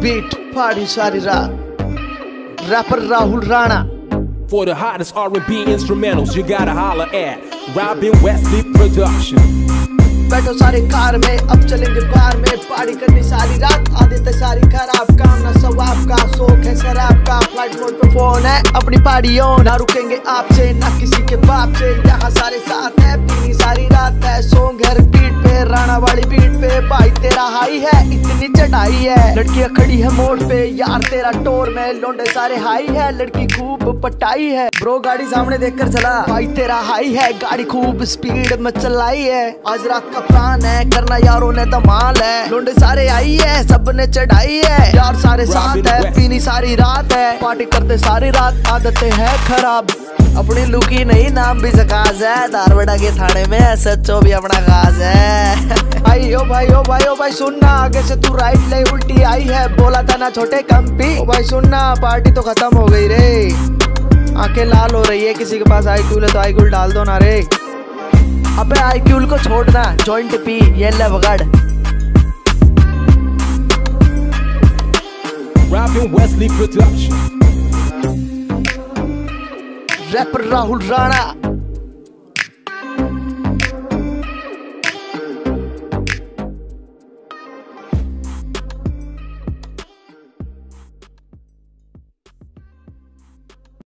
Beat party सारी रात, rapper Rahul Rana. For the hottest R&B instrumentals, you gotta holler at Robin Wesley Production. बैठो सारे car में, अब चलेंगे बार में, पार्टी करनी सारी रात, आदत सारी खराब, काम ना सवाब का, शौक है शराब का, फ्लाइट मोड पे फोन है, अपनी पार्टी ऑन, ना रुकेंगे आपसे ना किसी के बाप से, यहाँ सारे साथ है, पीनी सारी रात है, सॉन्ग है रिपीट पे, राणा वाली बीट पे, भाई तेरा हाई है, इतनी चढ़ाई है, लड़कियां खड़ी है मोड़ पे, यार तेरा टोर में, लौंडे सारे हाई है, लड़की खूब पटाई है, ब्रो गाड़ी सामने देखकर चला, भाई तेरा हाई है, गाड़ी खूब स्पीड में चलाई है, आज रात का प्लान है, करना यारों ने धमाल है, लौंडे सारे आई है, सब ने चढ़ाई है, यार सारे साथ है, पीनी सारी रात है, पार्टी करते सारी रात, आदतें है खराब, अपनी लुकी नहीं नाम भी जकाज है, धारवाड़ा के थाने में SHO भी अपना खास है। भाई ओ भाई ओ भाई ओ भाई सुनना, आगे से तू राइट ले उल्टी आई है, बोला था ना छोटे कंपी, ओ भाई सुनना पार्टी तो खत्म हो गई रे, आंखें लाल हो रही है, किसी के पास IQ है तो IQ डाल दो ना रे, अबे IQ को छोड़ना, जॉइंट पी ये ले बगड़। Robin Wesley Production. Rapper Rahul Rana.